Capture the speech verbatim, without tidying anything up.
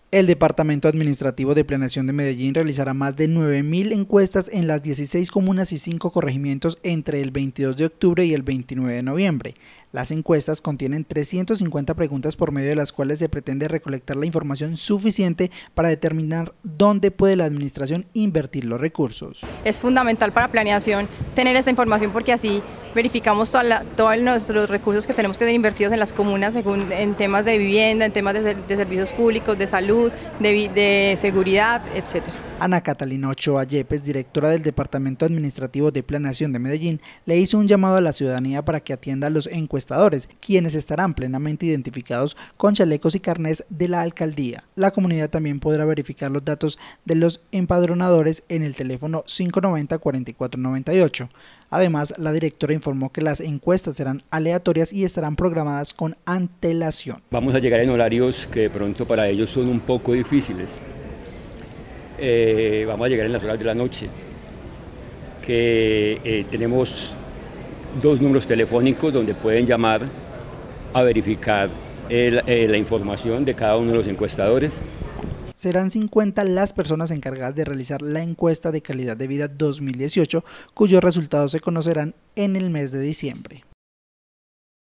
El Departamento Administrativo de Planeación de Medellín realizará más de nueve mil encuestas en las dieciséis comunas y cinco corregimientos entre el veintidós de octubre y el veintinueve de noviembre. Las encuestas contienen trescientas cincuenta preguntas por medio de las cuales se pretende recolectar la información suficiente para determinar dónde puede la administración invertir los recursos. Es fundamental para planeación tener esa información porque así verificamos toda la, todos nuestros recursos que tenemos que ser invertidos en las comunas según, en temas de vivienda, en temas de, de servicios públicos, de salud, de, de seguridad, etcétera. Ana Catalina Ochoa Yepes, directora del Departamento Administrativo de Planeación de Medellín, le hizo un llamado a la ciudadanía para que atienda a los encuestadores, quienes estarán plenamente identificados con chalecos y carnés de la alcaldía. La comunidad también podrá verificar los datos de los empadronadores en el teléfono cinco noventa, cuarenta y cuatro noventa y ocho. Además, la directora informó que las encuestas serán aleatorias y estarán programadas con antelación. Vamos a llegar en horarios que de pronto para ellos son un poco difíciles. Eh, vamos a llegar en las horas de la noche, que eh, tenemos dos números telefónicos donde pueden llamar a verificar el, eh, la información de cada uno de los encuestadores. Serán cincuenta las personas encargadas de realizar la encuesta de calidad de vida dos mil dieciocho, cuyos resultados se conocerán en el mes de diciembre.